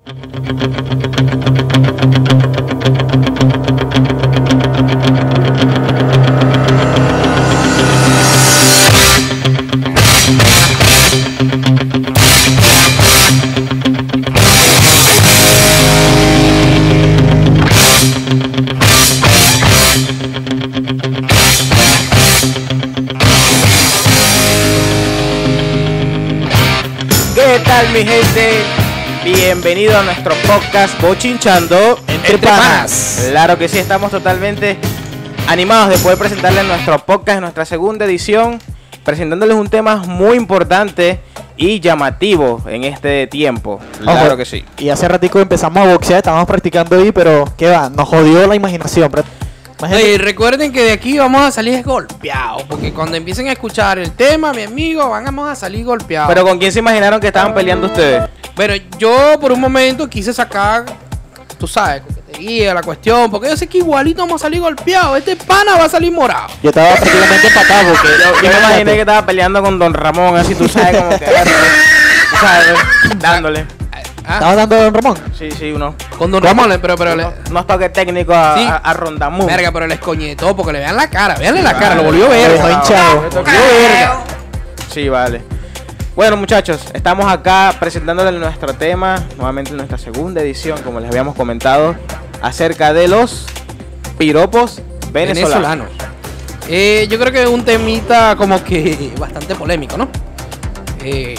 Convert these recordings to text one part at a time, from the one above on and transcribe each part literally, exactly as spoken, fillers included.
¿Qué tal, mi gente? Bienvenido a nuestro podcast Bochinchando Entre Panas. Claro que sí, estamos totalmente animados de poder presentarles nuestro podcast en nuestra segunda edición, presentándoles un tema muy importante y llamativo en este tiempo. Claro Ojo, que sí. Y hace ratico empezamos a boxear, estábamos practicando ahí, pero ¿qué va? Nos jodió la imaginación. Pero, Oye, recuerden que de aquí vamos a salir golpeados, porque cuando empiecen a escuchar el tema, mi amigo, vamos a salir golpeados. Pero ¿con quién se imaginaron que estaban peleando ustedes? Bueno, yo por un momento quise sacar, tú sabes, coquetería, la cuestión, porque yo sé que igualito vamos a salir golpeados. Este pana va a salir morado. yo estaba prácticamente empatado porque Yo me imaginé que estaba peleando con Don Ramón, así tú sabes, como que tú sabes, dándole. ¿Ah? ¿Estaba dando a Don Ramón? Sí, sí, uno. Con Don Ramón, pero, pero le, Unos toques técnicos a, Sí. a, a Rondamú. verga, pero les coñetó, porque le vean la cara, veanle la cara, lo volvió a ver. Lo dejó hinchado. Le tocó verga. Sí, vale. Bueno, muchachos, estamos acá presentándoles nuestro tema, nuevamente en nuestra segunda edición, como les habíamos comentado, acerca de los piropos venezolanos. Venezolanos. Eh, yo creo que es un temita como que bastante polémico, ¿no? Eh,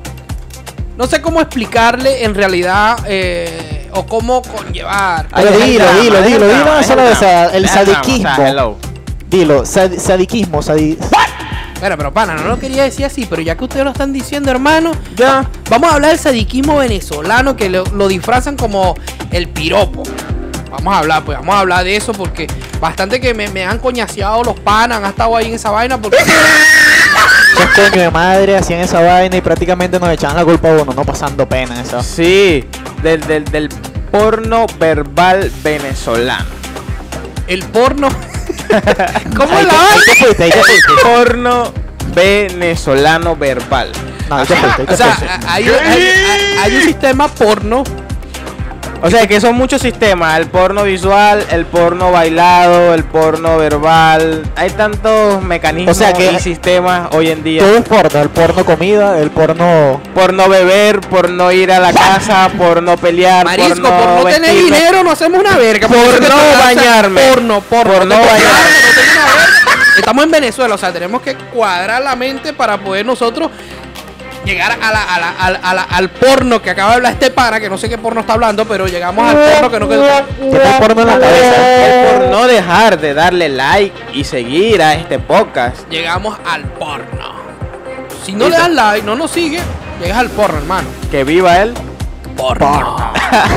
no sé cómo explicarle en realidad eh, o cómo conllevar. Ahí Pero es el dilo, drama, dilo, es el dilo, drama, dilo una es sola el vez, drama, el es drama, sadiquismo. o sea, hello. Dilo, sad- sadiquismo, sadi... Pero, pero pana, no lo quería decir así, pero ya que ustedes lo están diciendo, hermano, Ya. vamos a hablar del sadiquismo venezolano, que lo, lo disfrazan como el piropo. Vamos a hablar, pues vamos a hablar de eso, porque bastante que me, me han coñaseado los panas, han estado ahí en esa vaina, porque Esos coño de madre hacían esa vaina y prácticamente nos echaban la culpa a uno, no pasando pena eso. Sí, del, del, del porno verbal venezolano. el porno... ¿Cómo Ahí es te- la ahí te fuiste, ahí te fuiste. Porno venezolano verbal. No, ahí te fuiste, ahí te O sea, fuiste. hay, hay- hay- hay un sistema porno. O sea que son muchos sistemas, el porno visual, el porno bailado, el porno verbal. Hay tantos mecanismos O sea que- y sistemas hoy en día. Todo es porno, el porno comida, el porno... Por no beber, por no ir a la casa, por no pelear, Marisco, por no, por no tener vestirme. dinero no hacemos una verga. Por eso que no te lanza bañarme. Porno, porno. Por no te- bañarme. no tengo una verga. Estamos en Venezuela, o sea, tenemos que cuadrar la mente para poder nosotros llegar a la, a la- a la- a la- al porno que acaba de hablar este pana, que no sé qué porno está hablando, pero llegamos al porno que no quedó. Tiene el porno en la cabeza. El por no dejar de darle like y seguir a este podcast. Llegamos al porno. Si no le das like, no nos sigue, llegas al porno, hermano. Que viva él. Porno.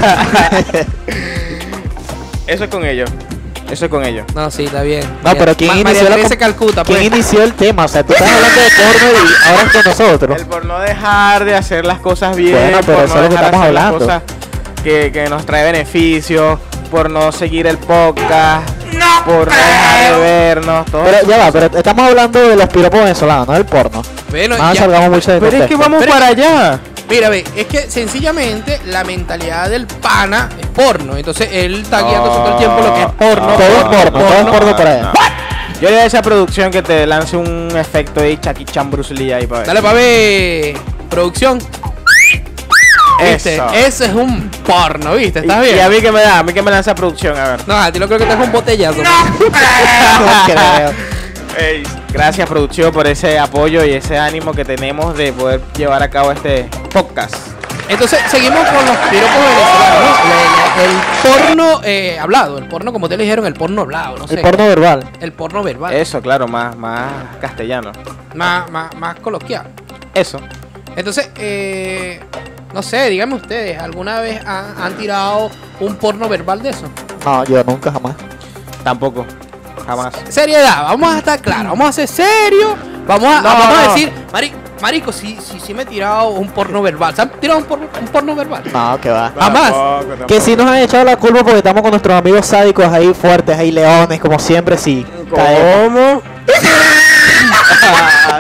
Eso es con ellos. Eso es con ellos. No, sí, está bien. No, pero ¿quién Ma- inició María la Teresa com- Calcuta, ¿Quién pues. inició el tema? O sea, tú estás hablando de porno y ahora es con nosotros. El por no dejar de hacer las cosas bien, Bueno, pero por eso no es lo que dejar de estamos hacer las hablando. cosas que, que nos trae beneficios, por no seguir el podcast, por no dejar de vernos, todo. Pero ya va, pero estamos hablando de los piropos venezolanos, no del porno. Bueno, No ya- salgamos mucho de Pero es que contexto. vamos Pero- para allá. Mira, ve, es que sencillamente la mentalidad del pana es porno. Entonces él está guiando todo el tiempo lo que es porno. Todo es porno, todo es porno por ahí. Yo le doy a esa producción que te lance un efecto de Chucky Chan Bruce Lee ahí para ver. Dale pa' ver. Producción. ¿Viste? Eso. Ese es un porno, ¿viste? ¿Estás Y, bien? y a mí que me da, a mí que me lanza producción, a ver. No, a ti lo creo que te es un botellazo. No creo. Ey, gracias producción por ese apoyo y ese ánimo que tenemos de poder llevar a cabo este podcast. Entonces, seguimos con los piropos venezolanos, ¿no? Le- le- El porno eh, hablado, el porno, como te le dijeron, el porno hablado, no sé. El porno verbal. El porno verbal. Eso, claro, más, más castellano. Más, más, más coloquial. Eso. Entonces, eh, no sé, díganme ustedes, ¿alguna vez han, han tirado un porno verbal de eso? No, yo nunca jamás. Tampoco. Jamás. Seriedad, vamos a estar claros, vamos a ser serios, vamos a, No, vamos a no. decir, Mari, marico, si, si, si me he tirado un porno verbal, ¿se han tirado un porno, un porno verbal? No, que va. Jamás. Que si nos han echado la culpa porque estamos con nuestros amigos sádicos ahí fuertes, ahí leones, como siempre, sí. caemos. ¿Cómo?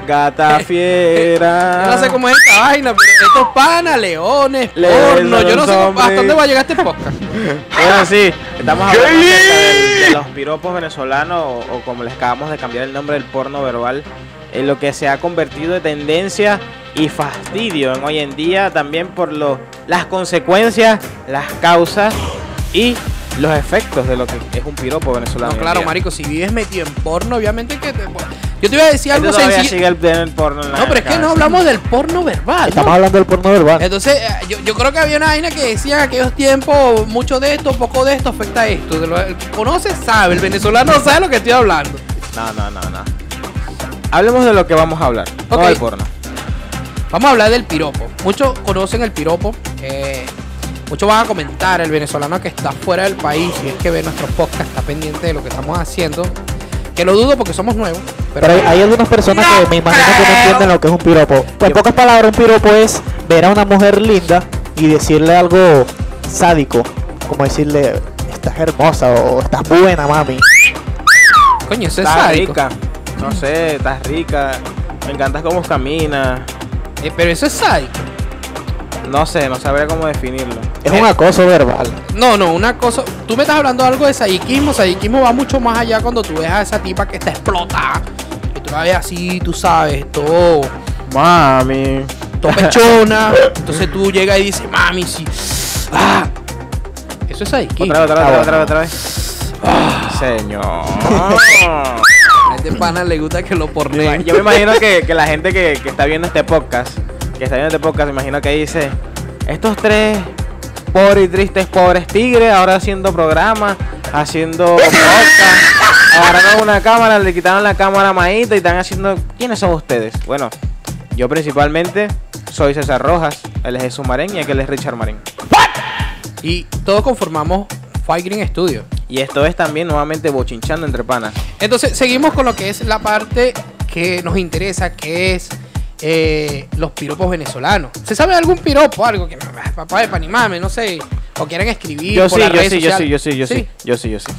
Gata fiera. Yo no sé cómo es esta vaina, pero estos panas, leones, porno, yo no sé cómo, hasta dónde va a llegar este podcast. Bueno, sí, estamos hablando acerca de, de los piropos venezolanos, o, o como les acabamos de cambiar el nombre del porno verbal, en lo que se ha convertido de tendencia y fastidio en hoy en día, también por lo, las consecuencias, las causas y los efectos de lo que es un piropo venezolano. No, claro, marico, si vives metido en porno, obviamente que te... Yo te iba a decir algo Este sencillo. sigue el, el porno en la No, pero es que no hablamos del porno verbal, Estamos ¿no? hablando del porno verbal. Entonces, eh, yo, yo creo que había una vaina que decía en aquellos tiempos, mucho de esto, poco de esto afecta a esto. De lo, el que conoce sabe, el venezolano sabe lo que estoy hablando. No, no, no, no. Hablemos de lo que vamos a hablar, Ok. no del porno. Vamos a hablar del piropo. Muchos conocen el piropo. Eh, muchos van a comentar, el venezolano que está fuera del país, y es que ve nuestros podcasts, está pendiente de lo que estamos haciendo. Que lo dudo porque somos nuevos. Pero, Pero hay, hay algunas personas que me imagino que no entienden lo que es un piropo. Pues en pocas palabras, un piropo es ver a una mujer linda y decirle algo sádico, como decirle, estás hermosa o estás buena, mami. coño, eso es Estás sádico. rica. No sé, estás rica. Me encanta cómo caminas. Eh, pero eso es sádico. No sé, no sabría cómo definirlo. Es un acoso verbal. No, no, una cosa. Tú me estás hablando algo de sadiquismo. Sadiquismo va mucho más allá cuando tú ves a esa tipa que está explotada. Que tú la ves así, tú sabes, todo. Mami. Todo pechona. Entonces tú llegas y dices, mami, sí. Ah. Eso es sadiquismo. Otra vez, otra vez, Ah, otra vez, bueno. otra vez. Ah. Señor. A este pana le gusta que lo porneen. Yo me imagino que, que la gente que, que está viendo este podcast, que está viendo este podcast, me imagino que dice, estos tres pobres y tristes pobres tigres, ahora haciendo programas, haciendo podcast, agarraron una cámara, le quitaron la cámara a Maíta y están haciendo, ¿quiénes son ustedes? Bueno, yo principalmente soy César Rojas, él es Jesús Marín y aquel es Richard Marín. Y todos conformamos Five Green Studio. Y esto es también nuevamente bochinchando entre panas. Entonces seguimos con lo que es la parte que nos interesa, que es eh, los piropos venezolanos. ¿Se sabe de algún piropo? Algo que ah, papá de panimame, no sé, o quieran escribir Yo por sí, las yo redes sí, yo sí, sociales? yo sí, yo sí, yo sí, yo sí.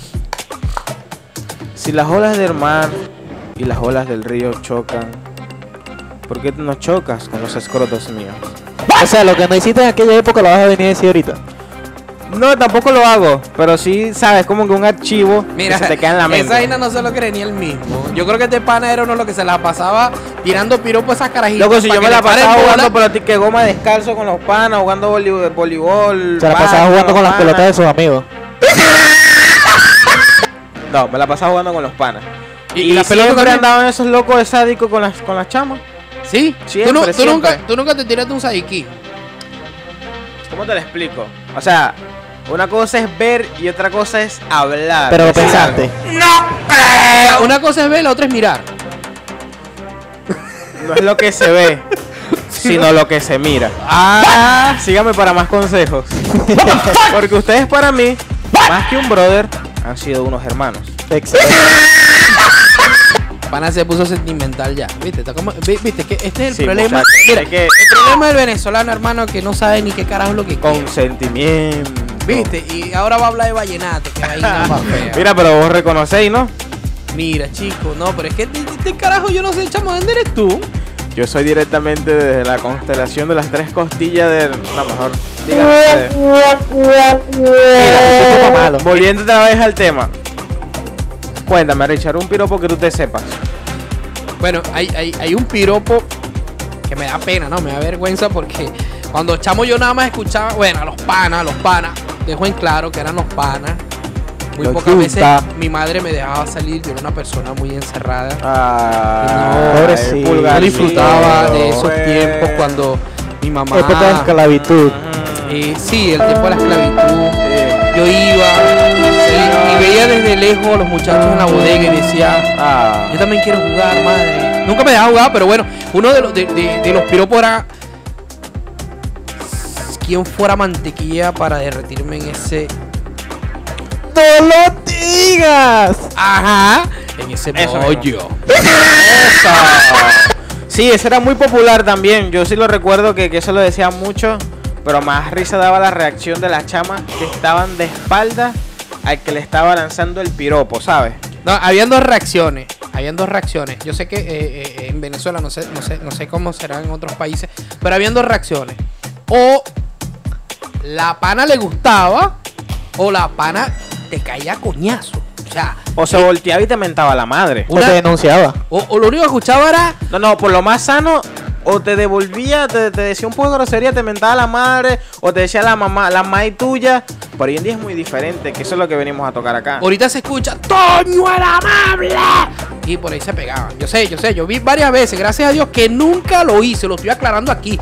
Si las olas del mar y las olas del río chocan, ¿por qué tú no chocas con los escrotos míos? O sea, lo que no hiciste en aquella época lo vas a venir a decir ahorita. No, tampoco lo hago, pero sí, sabes, como que un archivo Mira, que se te queda en la mente. esa vaina no se lo cree ni él mismo. Yo creo que este pana era uno lo que se la pasaba tirando piropos a esas carajitas. Loco, si pa' yo que me le la paren pasaba bola. jugando pelota que goma descalzo con los panas, jugando voli- voleibol. Se la básquet pasaba jugando con las panas. pelotas de sus amigos. No, me la pasaba jugando con los panas. Y, Y, la pelota siempre también. andaban esos locos de sádico con las, con las chamas. Sí, Siempre, tú, no- tú siempre. nunca, tú nunca te tiraste un sadiquí. ¿Cómo te lo explico? O sea, una cosa es ver y otra cosa es hablar. Pero lo Decir pensaste. algo. Una cosa es ver, la otra es mirar. No es lo que se ve, sino lo que se mira. Ah, Síganme para más consejos. Porque ustedes para mí, más que un brother, han sido unos hermanos. Excelente. pana se puso sentimental ya. ¿Viste? Está como- vi- ¿Viste? Que este es el Sí, problema. muchachos, Mira, hay que- el problema del venezolano, hermano, que no sabe ni qué carajo es lo que quiere. Consentimiento. ¿Viste? Y ahora va a hablar de vallenato, que vaina más fea. Mira, pero vos reconocéis, ¿no? Mira, chico, no, pero es que este, este carajo yo no sé, chamo, ¿dónde eres tú? Yo soy directamente desde la constelación de las tres costillas del... No, mejor. Díganme ustedes. Mira, ese tipo malo. Volviendo otra vez al tema. Cuéntame, Richard, un piropo que tú te sepas. Bueno, hay, hay, hay un piropo que me da pena, ¿no? Me da vergüenza porque cuando chamo yo nada más escuchaba, bueno, a los panas, a los panas, dejo en claro que eran los panas. Muy Los pocas veces yunta. mi madre me dejaba salir, yo era una persona muy encerrada. Ah, No, pobrecito. el Yo pulgarcito, disfrutaba de esos güey. tiempos cuando mi mamá... Época de esclavitud. Eh, sí, el tiempo de la esclavitud. Sí. Yo iba sí, y veía desde lejos a los muchachos en la bodega y decía, Ah, yo también quiero jugar, madre. Nunca me dejaba jugar, pero bueno, uno de los, de, de- de los piropos era quién fuera mantequilla para derretirme en ese... ¡No lo digas! Ajá, en ese Eso bollo. eso. Sí, ese era muy popular también. Yo sí lo recuerdo que, que eso lo decía mucho. Pero más risa daba la reacción de las chamas que estaban de espalda al que le estaba lanzando el piropo, ¿sabes? No, habían dos reacciones. habían dos reacciones. Yo sé que eh, eh, en Venezuela, no sé, no sé, no sé cómo será en otros países, pero habían dos reacciones. O la pana le gustaba, o la pana te caía a coñazo. O sea, O se volteaba y te mentaba la madre. O te denunciaba. o, o lo único que escuchaba era... No, no, por lo más sano, o te devolvía, te, te decía un poco de grosería, te mentaba la madre, o te decía la mamá, la madre tuya. Pero hoy en día es muy diferente, que eso es lo que venimos a tocar acá. Ahorita se escucha ¡Toño el amable! Y por ahí se pegaban. Yo sé, yo sé, yo vi varias veces, gracias a Dios que nunca lo hice, lo estoy aclarando aquí.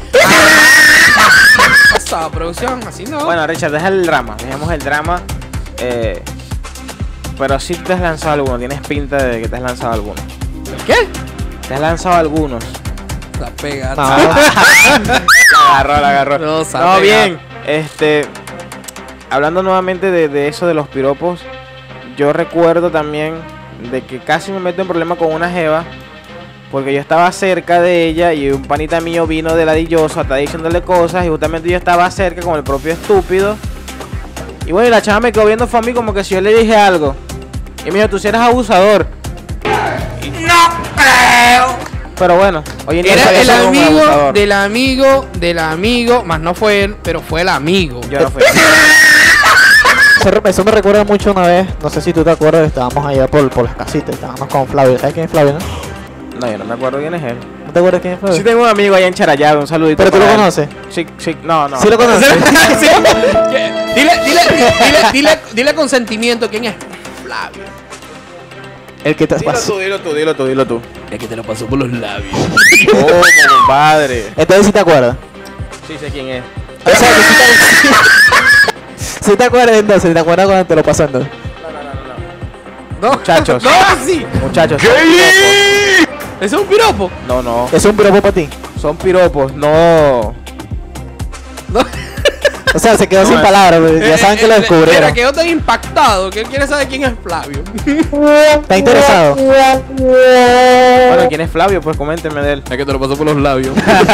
Pasaba producción, así no. Bueno, Richard, deja el drama, dejemos el drama. Eh, pero sí te has lanzado alguno, tienes pinta de que te has lanzado alguno. ¿Qué? Te has lanzado algunos. La pegando. No. La agarró, la agarró. No, No, sabe bien. Este, hablando nuevamente de, de eso de los piropos, yo recuerdo también de que casi me meto en problema con una jeva, porque yo estaba cerca de ella y un panita mío vino de ladilloso, hasta diciéndole cosas, y justamente yo estaba cerca con el propio estúpido. Y bueno, y la chava me quedó viendo fue a mí como que si yo le dije algo. Y me dijo, tú si eres abusador. No creo. Pero bueno, hoy en día Era sabía el ser un amigo abusador. del amigo del amigo, más no fue él, pero fue el amigo. Yo no fui. Eso, re- eso me recuerda mucho una vez, no sé si tú te acuerdas, estábamos allá por, por las casitas, estábamos con Flavio. ¿Sabes quién es Flavio, no? No, yo no me acuerdo quién es él. ¿No te acuerdas quién es Flavio? Sí tengo un amigo allá en Charallado, un saludito. ¿Pero tú lo para él. conoces? Sí, sí, no, no. ¿Sí lo conoces? Sí. Dile, dile, dile, dile, dile con sentimiento quién es Flavio. El que te Dilo pasó. tú, dilo tú, dilo tú, dilo tú. El que te lo pasó por los labios. Oh, compadre. Entonces sí te acuerdas. Sí sé quién es. O sea, que sí te... sí te acuerdas entonces, te acuerdas cuando te lo pasó entonces. No, Muchachos. No, así. Muchachos, son piropos. ¿Ese es un piropo? No, no. Es un piropo para ti. Son piropos, no. No. O sea, se quedó No, sin es- palabras, pues, ya Eh, saben eh, que lo eh, descubrieron. Mira, quedó tan impactado que él quiere saber quién es Flavio. ¿Está interesado? Bueno, ¿quién es Flavio? Pues coméntenme de él. Es que te lo pasó por los labios.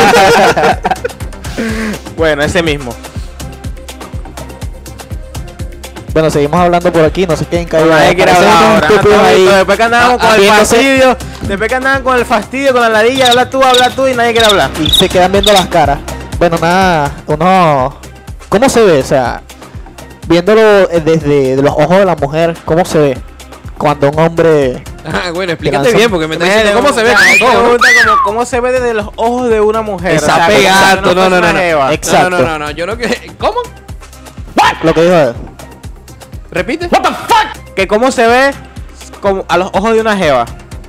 Bueno, ese mismo. Bueno, seguimos hablando por aquí, no sé quién cayó. Nadie quiere hablar ahora. ahí. Después que andaban con el Viéndose. fastidio, después que andaban con el fastidio, con la ladilla, habla tú, habla tú y nadie quiere hablar. Y se quedan viendo las caras. Bueno, nada, uno... ¿Cómo se ve? O sea, viéndolo eh, desde los ojos de la mujer, ¿cómo se ve? Cuando un hombre... Ah, bueno, explícate lanzó. bien porque me está diciendo cómo se ve. Hay que como todo, ¿no? preguntar como cómo se ve desde los ojos de una mujer. Exacto, O sea, como si exacto, no, fuese no, una no, no. jeva. Exacto. No, no, no, no, yo no que... ¿Cómo? Lo que dijo él. ¿Repite? Que cómo se ve como a los ojos de una jeva.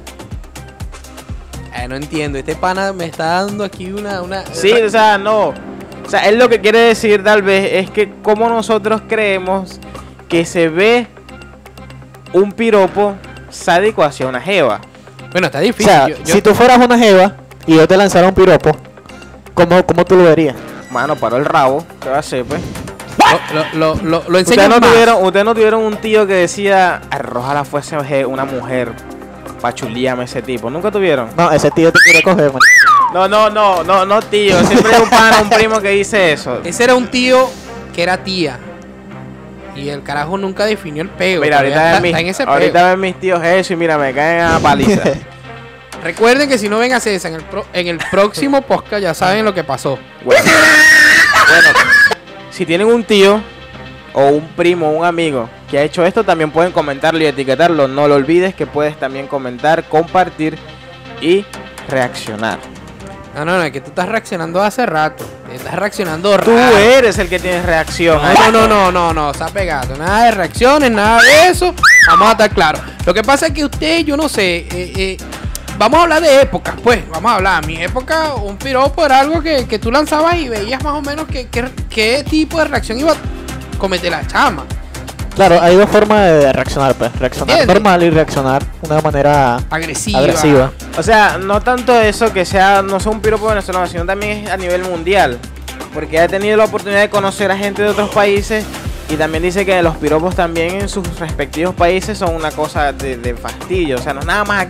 Eh, no entiendo, este pana me está dando aquí una... una Sí, o sea, no. O sea, él lo que quiere decir tal vez es que como nosotros creemos que se ve un piropo sádico hacia una jeva. Bueno, está O difícil. sea, yo- yo- si tú fueras una jeva y yo te lanzara un piropo, ¿cómo, cómo tú lo verías? Mano, paró el rabo. ¿Qué va a hacer, pues? Lo, lo, lo, lo Ustedes enseño no, más. tuvieron, ustedes no tuvieron un tío que decía, ojalá fuese je- una mujer pa' chulearme ese tipo. ¿Nunca tuvieron? No, ese tío te quiere coger, man. No, no, no, no, no tío. Siempre hay un pana, un primo que dice eso. Ese era un tío que era tía. Y el carajo nunca definió el pego. Mira, todavía ahorita está, ven, mis, está en ese ahorita pego. ven mis tíos eso y mira, me caen a paliza. Recuerden que si no ven a César en el, pro- en el próximo podcast ya saben lo que pasó. Bueno, bueno, si tienen un tío o un primo o un amigo que ha hecho esto, también pueden comentarlo y etiquetarlo. No lo olvides que puedes también comentar, compartir y reaccionar. No, no, no, es que tú estás reaccionando hace rato. Estás reaccionando Tú raro. eres el que tienes reacción. No, no, no, no, no, está pegado. Nada de reacciones, nada de eso. Vamos a estar claros. Lo que pasa es que usted, yo no sé, eh, eh, vamos a hablar de épocas, pues. Vamos a hablar. Mi época, un piropo era algo que, que tú lanzabas y veías más o menos que, que- qué tipo de reacción iba a cometer la chama. Claro, hay dos formas de reaccionar, pues. Reaccionar ¿Entiendes? normal y reaccionar de una manera Agresiva. agresiva. O sea, no tanto eso que sea, no sea un piropo venezolano, sino también es a nivel mundial. Porque he tenido la oportunidad de conocer a gente de otros países y también dice que los piropos también en sus respectivos países son una cosa de, de fastidio. O sea, no es nada más aquí,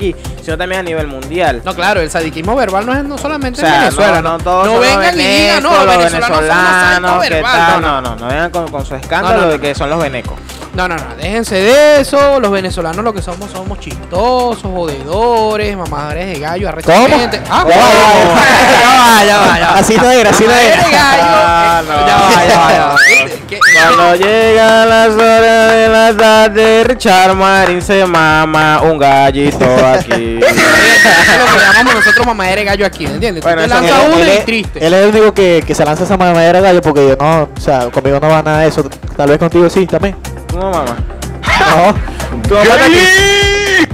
sino también a nivel mundial. No, claro, el sadiquismo verbal no es no solamente O sea, en Venezuela. no, No, no todos no son los vengan y digan, no, venecos, los los venezolanos son unos venezolanos, sádicos ¿qué verbal. tal? No, No, no, no, no vengan con, con su escándalo No, no, no. de que son los venecos. No, no, no, déjense de eso. Los venezolanos lo que somos, somos chistosos, jodedores, mamadores de gallo, arrechamente. Ah, ¿Cómo? ya va, ya va, ya va. Así no era, así no Mamadores de era. gallo. Ah, eh, no. Ya va, ya va, ya va. ¿Qué- qué- Cuando llegan las horas de la tarde, Richard Marín se mama un gallito aquí. Eso es lo que llamamos nosotros mamadera de gallo aquí, ¿entiendes? Bueno, Tú te eso- lanzas él, uno él y es, triste. él es el único que, que se lanza esa mamadera gallo porque yo no, o sea, conmigo no va nada de eso. Tal vez contigo sí, también. ¿Tu mamá? No. ¿Tu mamá está aquí?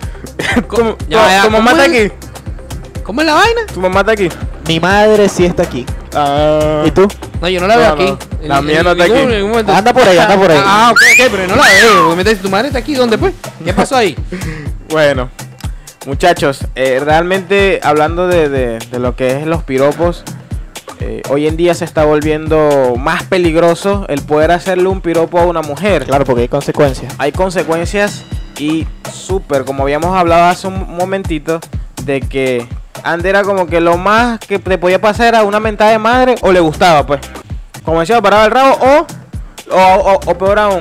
¿Tu, Ya, ya, tu mamá ¿cómo está es? aquí? ¿Cómo es la vaina? ¿Tu mamá está aquí? Mi madre sí está aquí. Ah. ¿Y tú? No, yo no la No, veo no. aquí. La En- mía en no está ningún- aquí. en ningún momento. Anda por ahí, anda por ahí. Ah, ok, ok, pero no la veo. Porque me dices, tu madre está aquí, ¿dónde pues? ¿Qué pasó ahí? Bueno, muchachos, eh, realmente hablando de, de- de lo que es los piropos, eh, hoy en día se está volviendo más peligroso el poder hacerle un piropo a una mujer. Claro, porque hay consecuencias. Hay consecuencias y súper, como habíamos hablado hace un momentito, de que antes era como que lo más que te podía pasar era una mentada de madre o le gustaba, pues. Como decía, paraba el rabo o, o, o, o peor aún,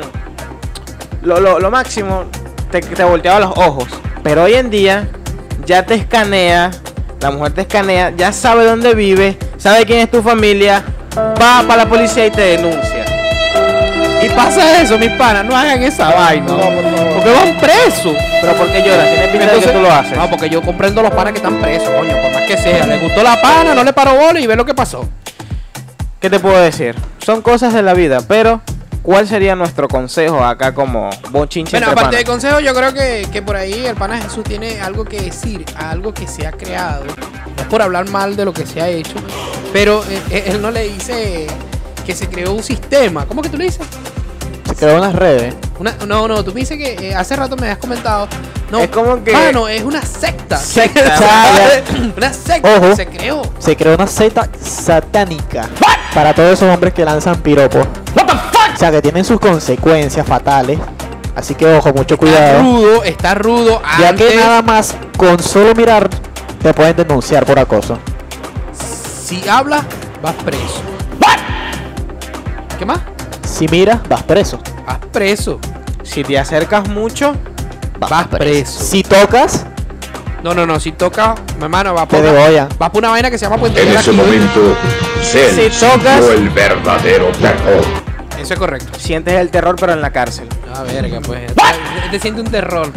lo, lo, lo máximo, te, te volteaba los ojos. Pero hoy en día ya te escanea, la mujer te escanea, ya sabe dónde vive, sabe quién es tu familia, va para la policía y te denuncia. Y pasa eso, mis panas, no hagan esa vaina. Porque van presos. Pero ¿por qué lloras? Tienes pinta de que tú lo haces. No, porque yo comprendo los panas que están presos, coño, por más que sea. Le gustó la pana, no le paró bola y ve lo que pasó. ¿Qué te puedo decir? Son cosas de la vida, pero ¿cuál sería nuestro consejo acá como bochinche Bueno, entre aparte de panas? consejo, yo creo que, que por ahí el pana Jesús tiene algo que decir, algo que se ha creado. No es por hablar mal de lo que se ha hecho, pero él, él no le dice que se creó un sistema. ¿Cómo que tú le dices? Se creó unas redes. Una- no, no, tú me dices que eh, hace rato me habías comentado. No, Es como que- mano, es una secta. Secta. Ya, Una secta Ojo. que se creó. Se creó una secta satánica para todos esos hombres que lanzan piropos. O sea, que tienen sus consecuencias fatales. Así que ojo, mucho Está cuidado. rudo, está rudo. Ya Antes, que nada más con solo mirar te pueden denunciar por acoso. si hablas, vas preso. ¿Qué más? Si miras, vas preso. Vas preso. Si te acercas mucho, Vas preso. Si tocas, No, no, no. Si toca, mi hermano, va te por una, degollan. va por una vaina que se llama Puente En Vieja ese aquí. momento, Cell Si tocas- sintió el verdadero terror. Eso es correcto. sientes el terror pero en la cárcel. A verga, pues. Te, te siente un terror.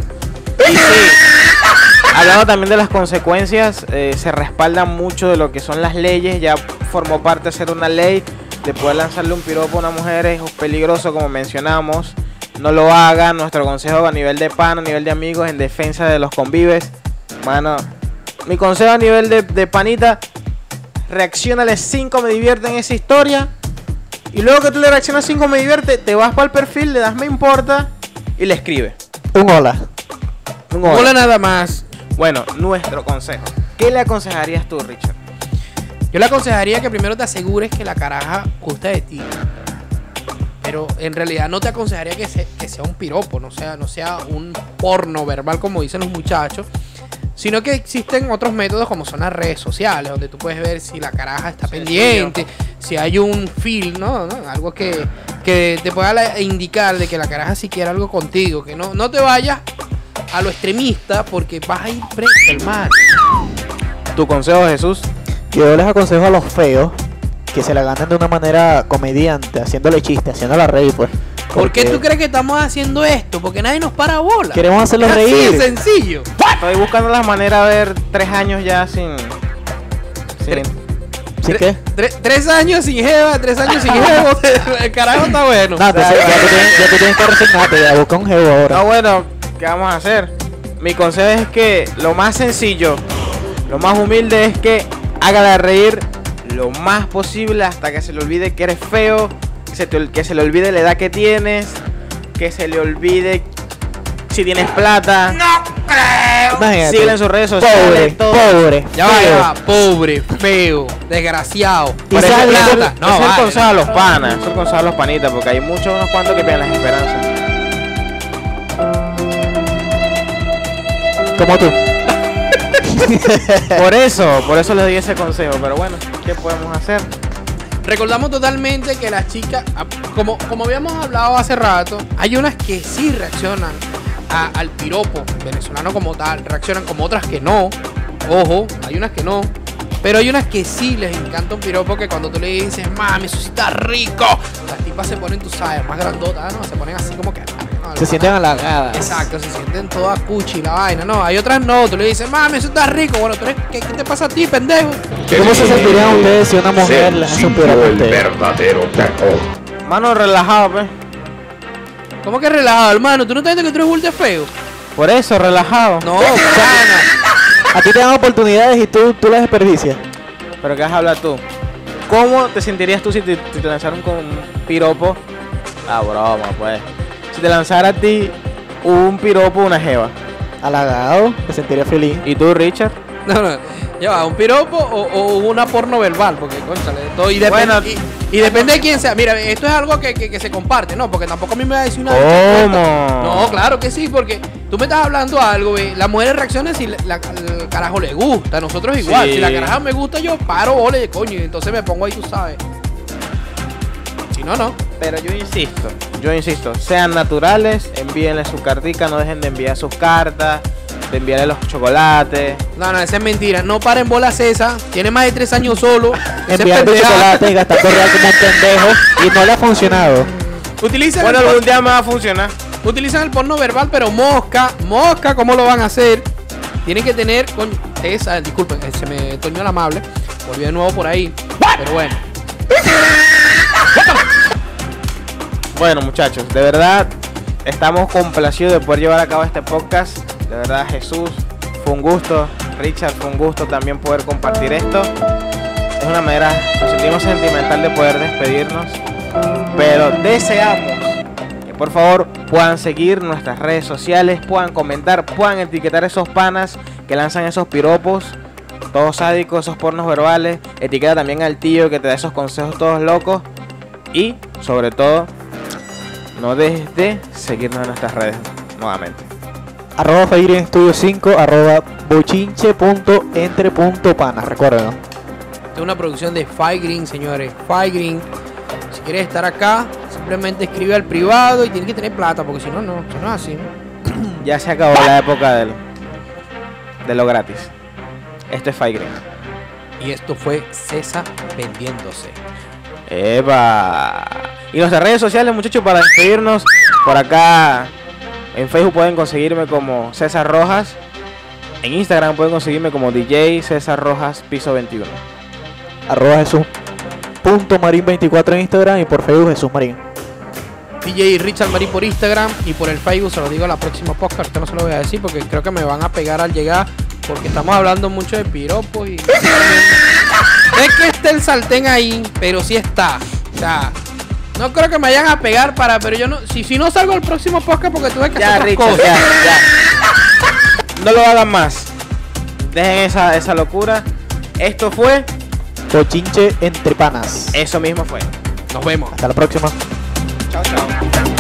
Hablando también de las consecuencias, eh, se respalda mucho de lo que son las leyes, ya formó parte de ser una ley, de poder lanzarle un piropo a una mujer es peligroso como mencionamos, no lo hagan, nuestro consejo a nivel de pan, a nivel de amigos, en defensa de los convives, mano, mi consejo a nivel de, de panita, reaccionale cinco me divierte en esa historia, y luego que tú le reaccionas cinco me divierte, te vas para el perfil, le das me importa, y le escribes. Un hola. Un hola. Hola nada más. Bueno, nuestro consejo. ¿Qué le aconsejarías tú, Richard? Yo le aconsejaría que primero te asegures que la caraja gusta de ti. Pero en realidad no te aconsejaría que, se- que sea un piropo, no sea, no sea un porno verbal como dicen los muchachos. Sino que existen otros métodos como son las redes sociales, donde tú puedes ver si la caraja está pendiente, si hay un feel, ¿no? ¿no? Algo que, que te pueda la- indicar de que la caraja sí quiere algo contigo, que no, no te vayas a lo extremista porque vas a ir preso, hermano. ¿Tu consejo, Jesús? Yo les aconsejo a los feos que se la ganen de una manera comediante, haciéndole chiste, haciéndola reír, pues. ¿Por qué Porque tú crees que estamos haciendo esto? Porque nadie nos para bola. Queremos hacerlos Es así reír. de sencillo. Estoy buscando la manera de ver tres años ya sin... sin- ¿Sí Tre- qué? tre- tres años sin jeva, tres años sin jevo. El carajo está bueno. No, entonces ya tú tienes, ya tú tienes que resignarte, ya busca un jevo No, ahora. bueno, ¿qué vamos a hacer? Mi consejo es que lo más sencillo, lo más humilde es que hágala reír lo más posible hasta que se le olvide que eres feo, que se, te, que se le olvide la edad que tienes, que se le olvide si tienes plata. Imagínate. Síguela en sus redes sociales. Pobre, todo. pobre, Ya va, feo. ya va. Pobre, feo, desgraciado. Y Por eso sale- es el- plata. ese No, es el vale. consejo a los panas, es el consejo a los panitas, porque hay muchos unos cuantos que pierden las esperanzas. Como tú. Por eso, por eso les di ese consejo. Pero bueno, ¿qué podemos hacer? Recordamos totalmente que las chicas, ah, como, como habíamos hablado hace rato, hay unas que sí reaccionan a- al piropo venezolano como tal, reaccionan como otras que no. Ojo, hay unas que no. Pero hay unas que sí les encanta un piropo que cuando tú le dices, mami, eso sí está rico, las tipas se ponen, tú sabes, más grandotas, ¿no? Se ponen así como que... no, Se sienten halagadas. Exacto, se sienten todas cuchi la vaina. No, hay otras no. Tú le dices, mami, eso está rico. Bueno, tú eres, ¿qué, qué te pasa a ti, pendejo? ¿Cómo se sentirían ustedes si una mujer les hace un Sergio, piropo a el ustedes? verdadero tacón. Mano, relajado, pues. ¿Cómo que relajado, hermano? ¿Tú no estás viendo que tú eres burda feo? Por eso, relajado. No, pana. A ti te dan oportunidades y tú, tú las desperdicias. Pero ¿qué vas a hablar tú? ¿Cómo te sentirías tú si te, si te lanzaron con un piropo? Ah, broma, pues. Si te lanzara a ti un piropo, una jeva. Halagado, me sentiría feliz. ¿Y tú, Richard? No, no. Ya va, un piropo o, o una porno verbal, porque, cónchale, todo. Y, depende, Bueno. y, y depende de quién sea. Mira, esto es algo que, que, que se comparte, ¿no? Porque tampoco a mí me va a decir una. ¿Cómo? No, claro que sí, porque tú me estás hablando algo, ve. Las mujeres reaccionan si la, la- el carajo le gusta. A nosotros igual. Sí. Si la caraja me gusta, yo paro, ole, coño. Y entonces me pongo ahí, tú sabes. Si no, no. Pero yo insisto, yo insisto, sean naturales, envíenle su cartica, no dejen de enviar sus cartas, de enviarle los chocolates. No, no, esa es mentira. No paren bolas esa. Tiene más de tres años solo. Esa es Enviando pendeja. chocolate y gastando real como un pendejo y no le ha funcionado. Utilizan, Bueno, el, algún día me va a funcionar. utilizan el porno verbal, pero mosca. Mosca, ¿cómo lo van a hacer? Tienen que tener con esa, disculpen, se me toñó la amable. Volví de nuevo por ahí. Pero bueno. Bueno, muchachos, de verdad estamos complacidos de poder llevar a cabo este podcast. De verdad, Jesús, fue un gusto. Richard, fue un gusto también poder compartir esto. Es una manera, nos sentimos sentimental de poder despedirnos. Pero deseamos que por favor puedan seguir nuestras redes sociales, puedan comentar, puedan etiquetar esos panas que lanzan esos piropos, todos sádicos, esos pornos verbales. Etiqueta también al tío que te da esos consejos todos locos. Y sobre todo, no dejes de seguirnos en nuestras redes nuevamente. Arroba Faigreen Studio cinco, arroba bochinche punto entre punto pana. Recuerden. Esta es una producción de Five Green, señores. Five Green. Si quieres estar acá, simplemente escribe al privado y tienes que tener plata, porque si no, no. Si no es así, ¿no? Ya se acabó la época del, de lo gratis. Esto es Five Green. Y esto fue César vendiéndose. ¡Eva! Y nuestras redes sociales, muchachos, para despedirnos. Por acá en Facebook pueden conseguirme como César Rojas. En Instagram pueden conseguirme como D J César Rojas Piso veintiuno. Arroba Jesús punto Marín veinticuatro en Instagram y por Facebook Jesús Marín. D J Richard Marín por Instagram y por el Facebook, se lo digo a la próxima podcast. Esto no se lo voy a decir porque creo que me van a pegar al llegar, porque estamos hablando mucho de piropos y... Es que esté el sartén ahí, pero sí está. O sea, no creo que me vayan a pegar para... Pero yo no... Si, si no salgo al próximo podcast porque tuve que Ya, hacer otras Richard, cosas. ya, ya. No lo hagan más. Dejen esa, esa locura. Esto fue... Bochinche entre panas. Eso mismo fue. Nos vemos. Hasta la próxima. Chao, chao.